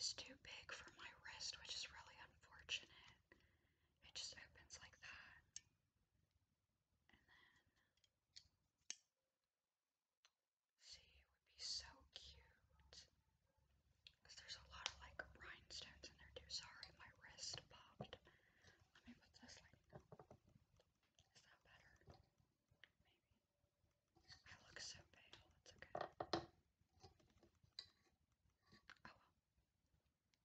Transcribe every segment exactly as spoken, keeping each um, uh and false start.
is too big for my wrist, which is really unfortunate. It just opens like that. And then, see, it would be so cute. Because there's a lot of like rhinestones in there too. Sorry, my wrist popped. Let me put this lighting up. Is that better? Maybe. I look so pale. It's okay. Oh well.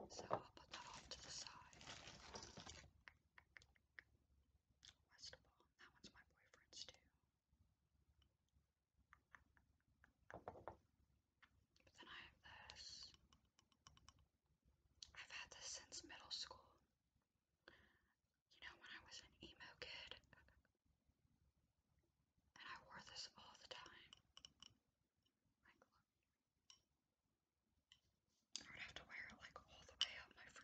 So I'll put that off to the side. Westball. That one's my boyfriend's too. But then I have this. I've had this since middle school. You know, when I was an emo kid. And I wore this all the time. Like, look. I would have to wear it like all the way up my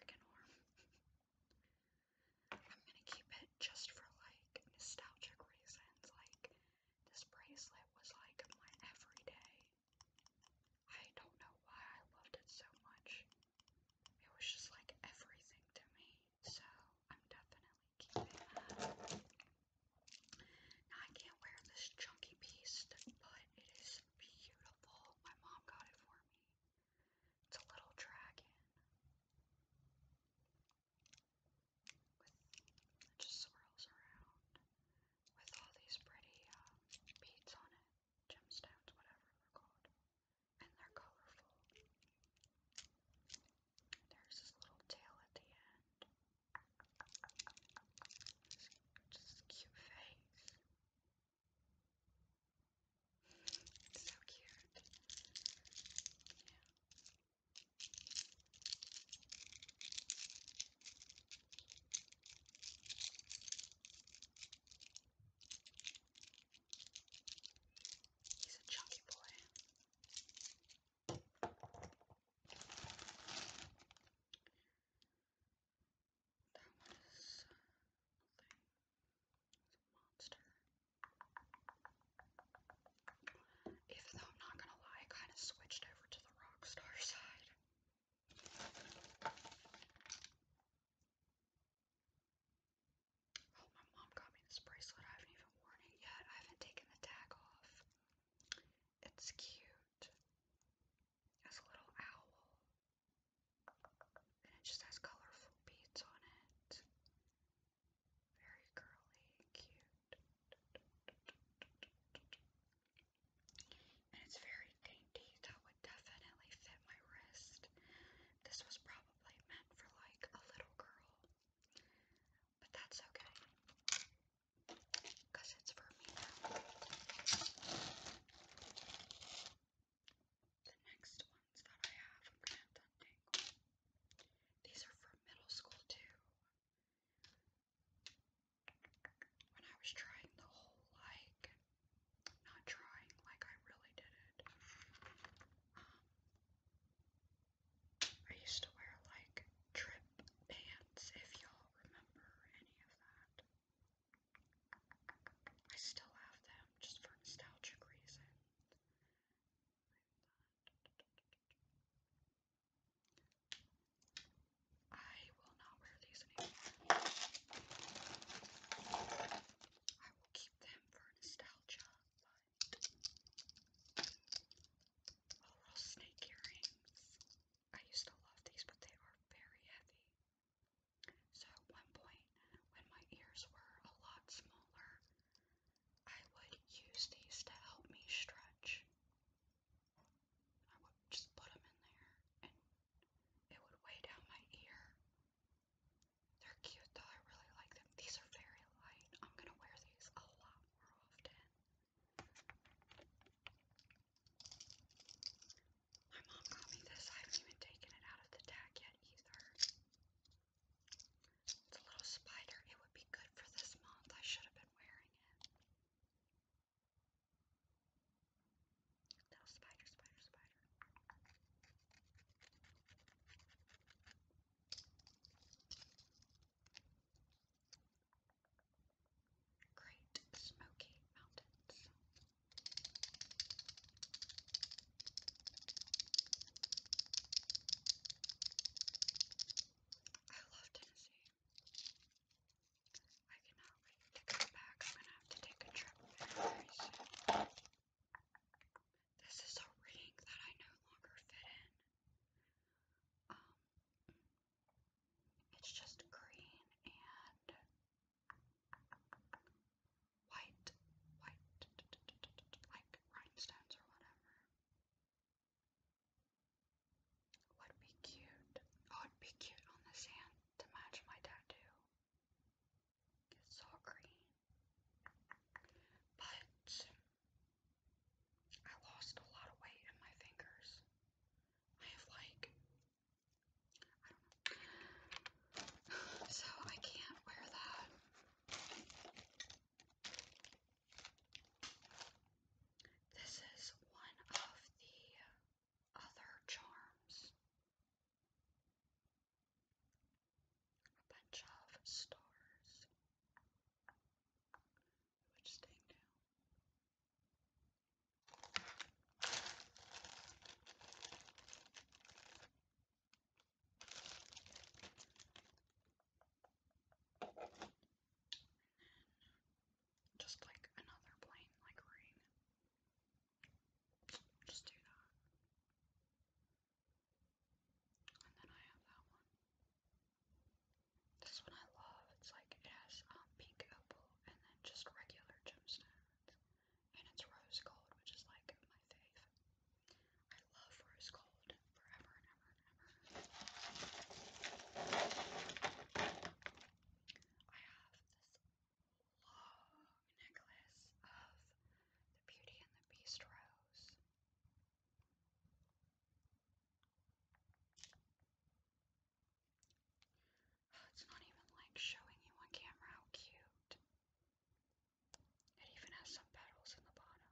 it's not even like showing you on camera how cute. It even has some petals in the bottom.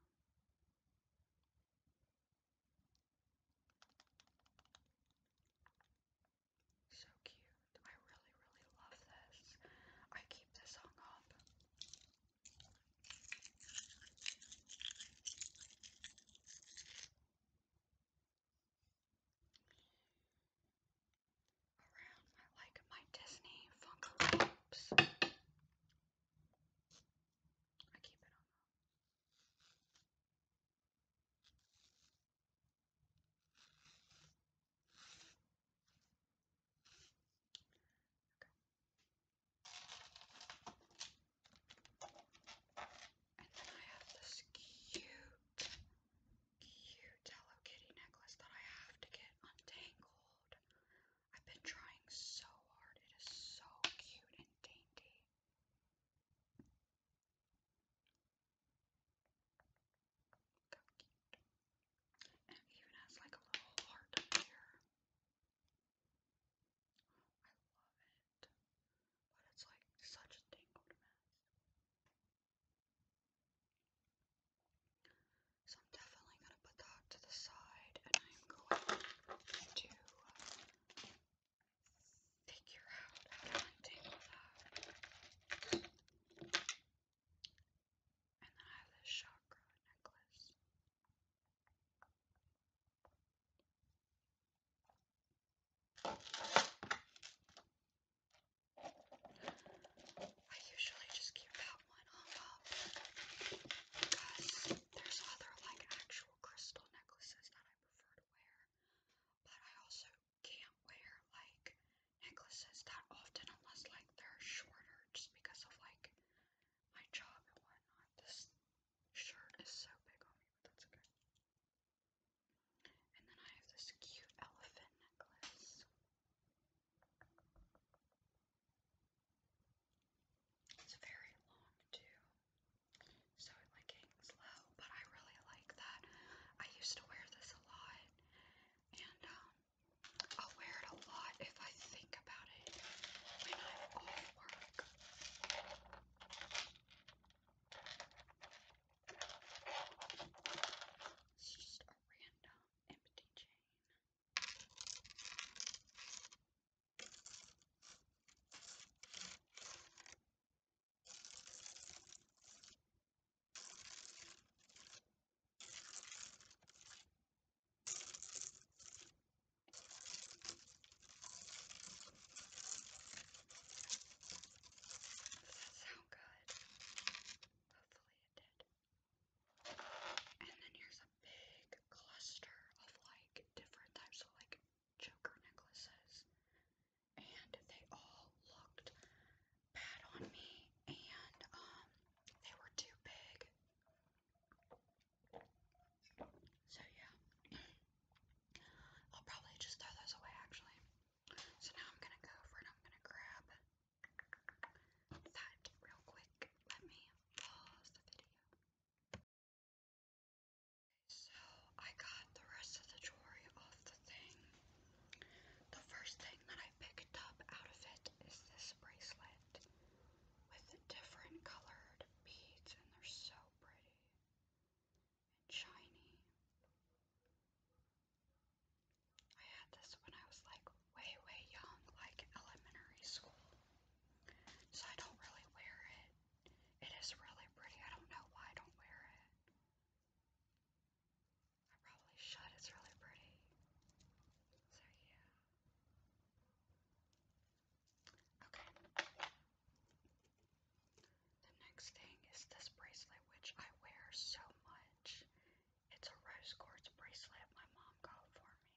So cute. I really, really love this. I keep this hung up. Around my, like, my Disney Funko Pops. I keep it hung up. And then I have this cute, cute Hello Kitty necklace that I have to get untangled. I've been trying so hard. It is so cute and dainty. Look how cute. And it even has like a little heart up here. I love it. But it's like such a tangled mess. So I'm definitely going to put that to the side, and I'm going to figure out how to untangle that. And then I have this chakra necklace. I usually just keep that one hung up because there's other like actual crystal necklaces that I prefer to wear. But I also can't wear like necklaces that often unless like they're shorter just because of like my job and whatnot. This shirt is so big on me, but that's okay. And then I have this cute elephant necklace. It's very long too, so it like hangs low, but I really like that. I used to wear this a lot, and um, I'll wear it a lot if I think about it when I'm off work. It's just a random empty chain. Does that sound good? Hopefully it did. And then here's a big cluster of like different types of like choker necklaces. And they all looked bad on me, and um they were too big. So yeah. I'll probably just throw those away actually. So now I'm gonna go over and I'm gonna grab that real quick. Let me pause the video. So I got the rest of the jewelry off the thing. The first thing that I picked up out of it is this bracelet with different colored beads, and they're so pretty and shiny. I had this when I was like way, way young, like elementary school. So I don't really wear it. It is really pretty. I don't know why I don't wear it. I probably should. It's really pretty. So yeah. Okay. The next thing is this bracelet, which I wear so much. It's a rose quartz bracelet my mom got for me.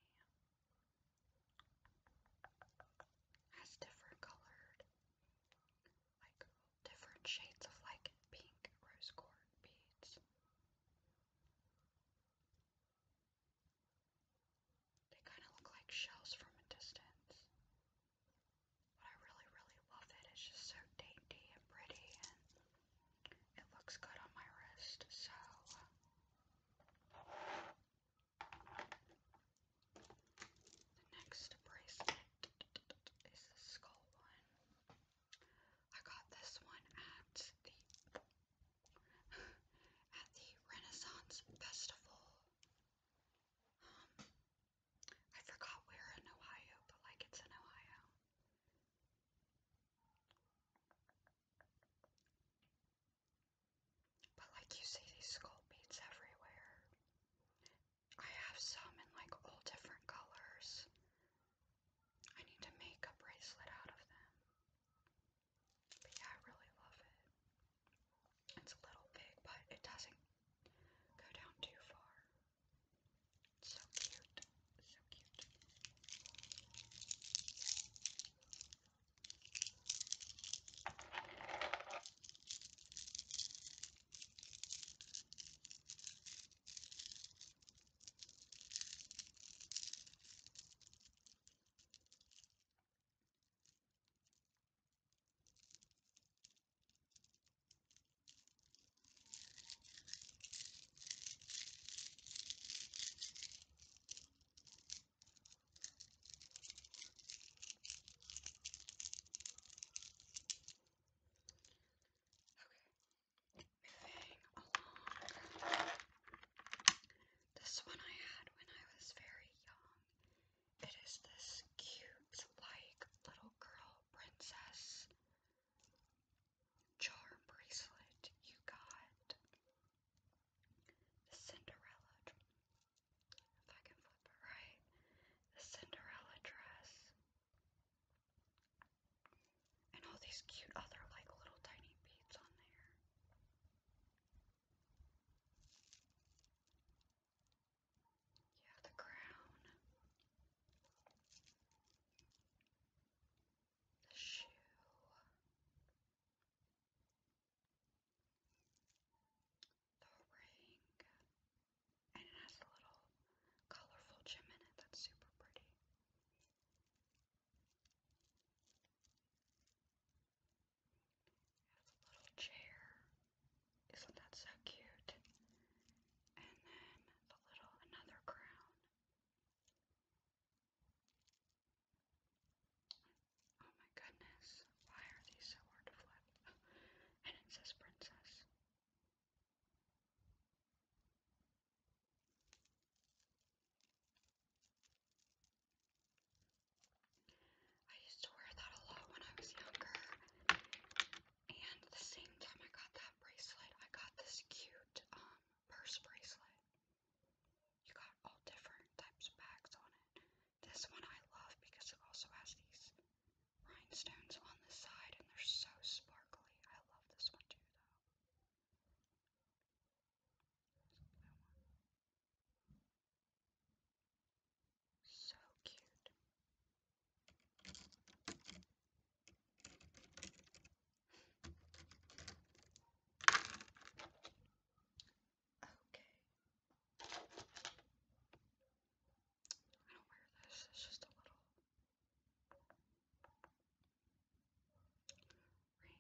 Has different colored, like different shades of like pink rose quartz beads. They kind of look like shells from a distance. But I really, really love it. It's just so dainty and pretty, and it looks good on my wrist. So the next bracelet is the skull one. these cute other like little tiny beads on there. You have the crown, the shoe, the ring, and it has a little colorful gem in it that's super pretty. Little chair. Isn't that so cute? And then the little another crown. Oh my goodness. Why are these so hard to flip? And it says princess. I used to wear that a lot when I was younger. And the same time I got that bracelet, I got this cute um, purse bracelet. You got all different types of bags on it. This one I love because it also has these rhinestones on the side and they're so sparkly. I love this one too though. So cute. Okay. I don't wear this, it's just a little ring.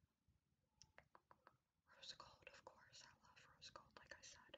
Rose gold, of course. I love rose gold, like I said.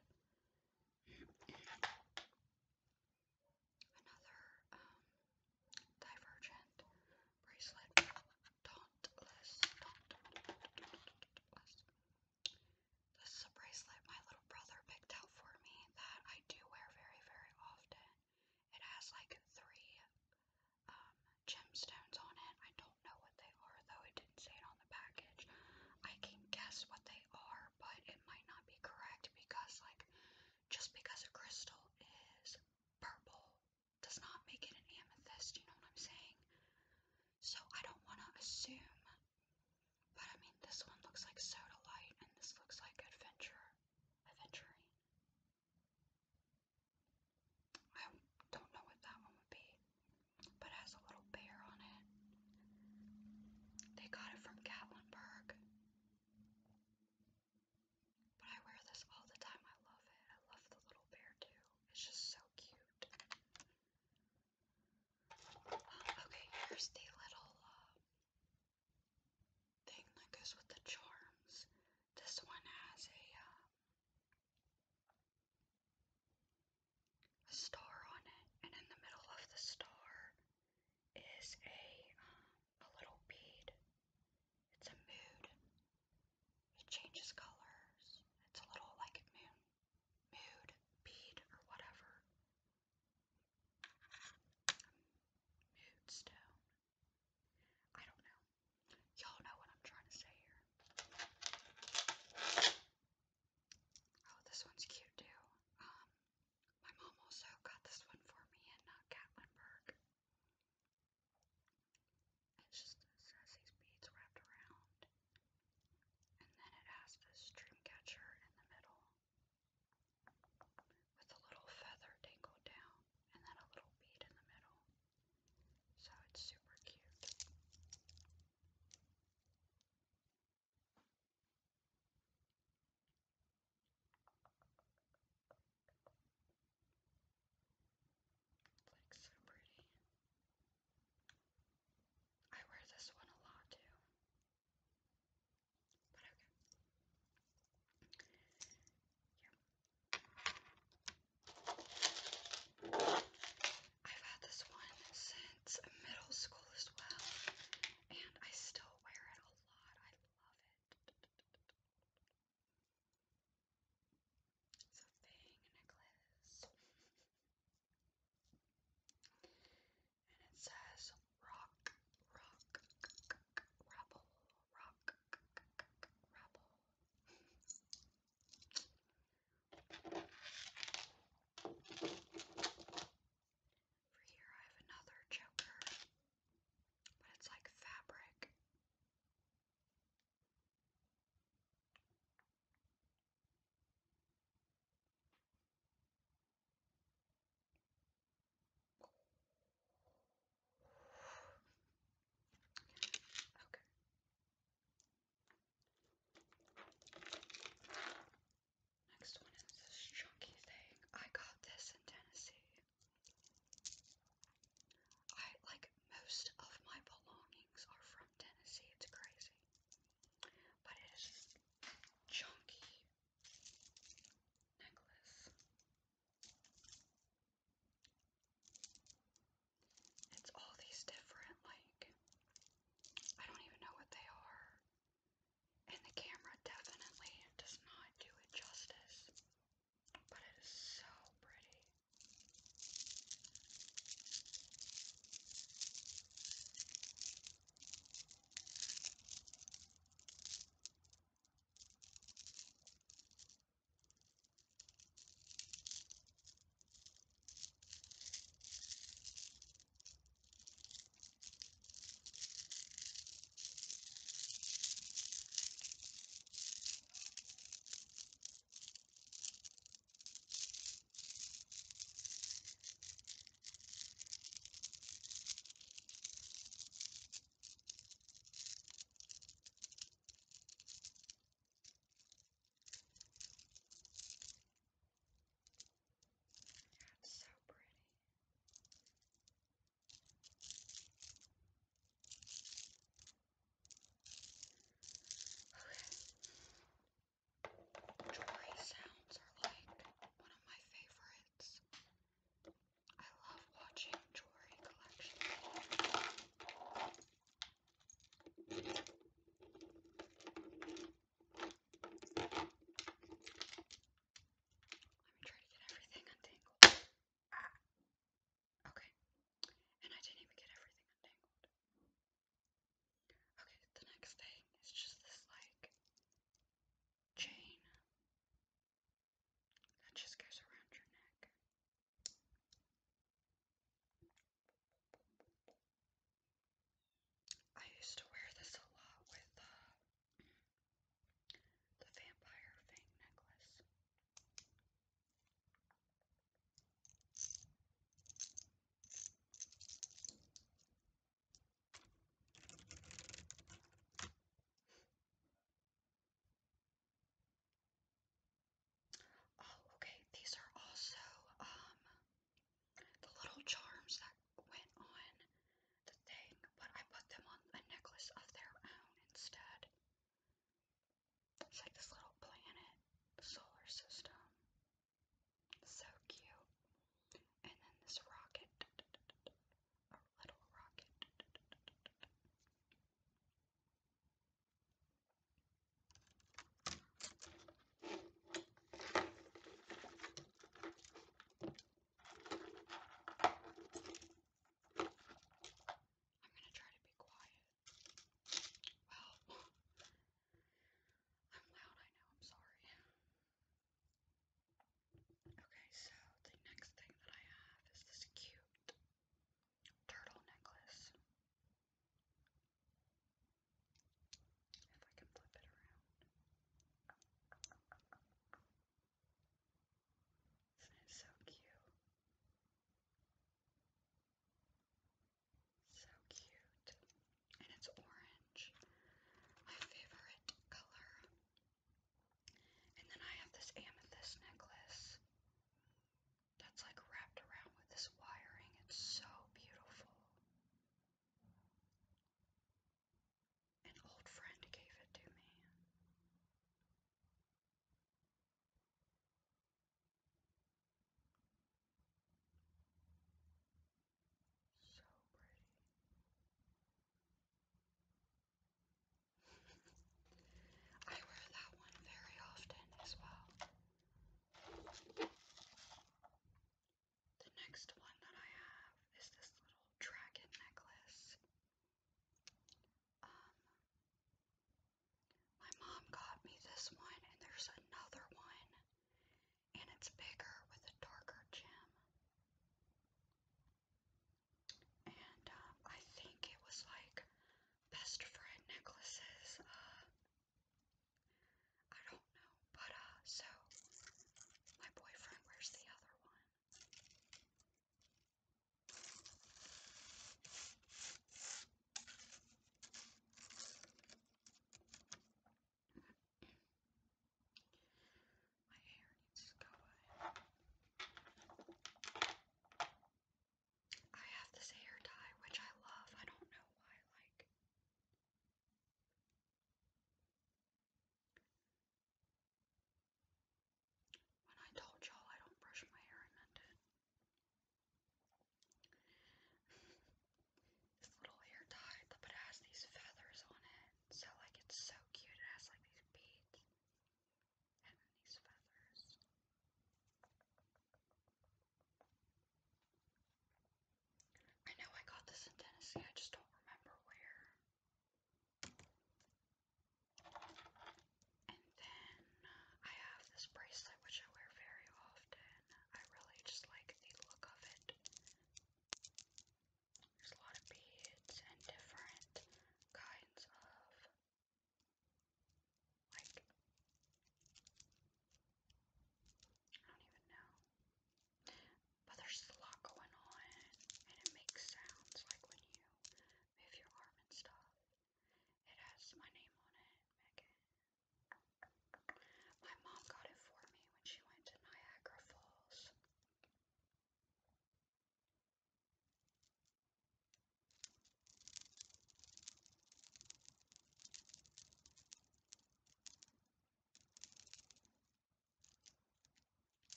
Another um, Divergent bracelet. Dauntless. Dauntless. This is a bracelet my little brother picked out for me that I do wear very, very often. It has like three um, gemstones on it. I don't know what they are, though it didn't say it on the package. I can guess what they are, but it might not be correct because, like, just because a crystal is purple does not make it an amethyst, you know what I'm saying? So I don't want to assume, but I mean, this one looks like Sodalite, and this looks like Adventure, Adventuring. I don't know what that one would be, but it has a little bear on it. They got it from Gatlinburg. But I wear this all the time. I love it. I love the little bear too. It's just so cute. Um, okay, here's the little uh, thing that goes with the charms.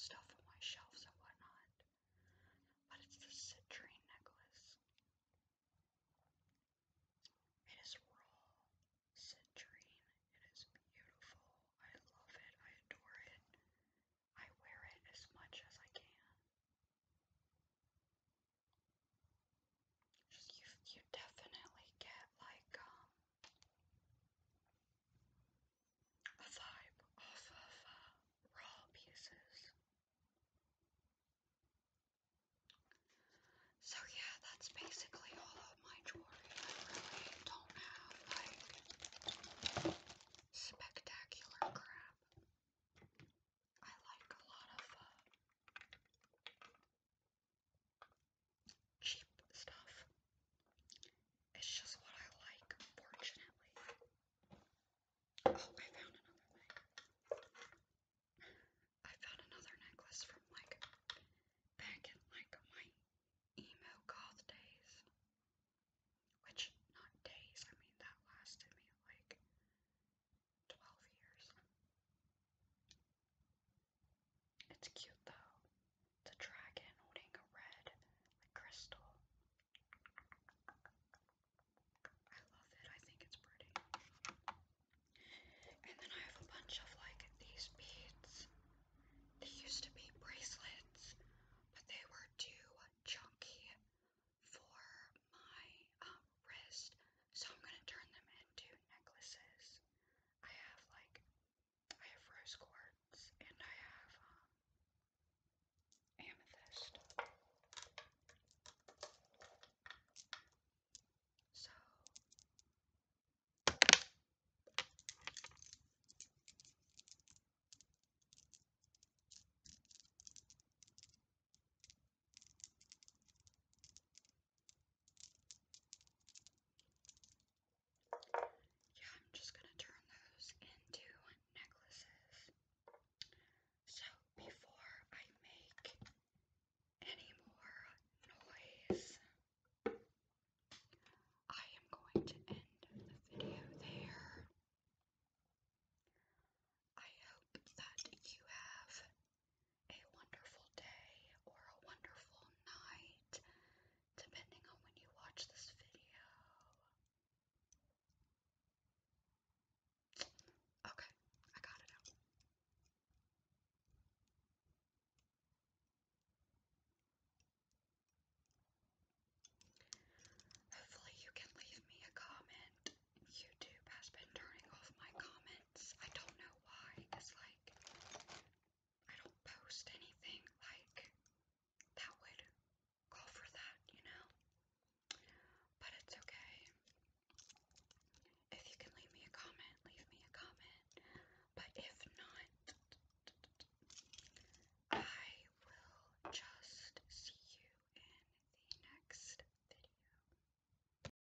stuff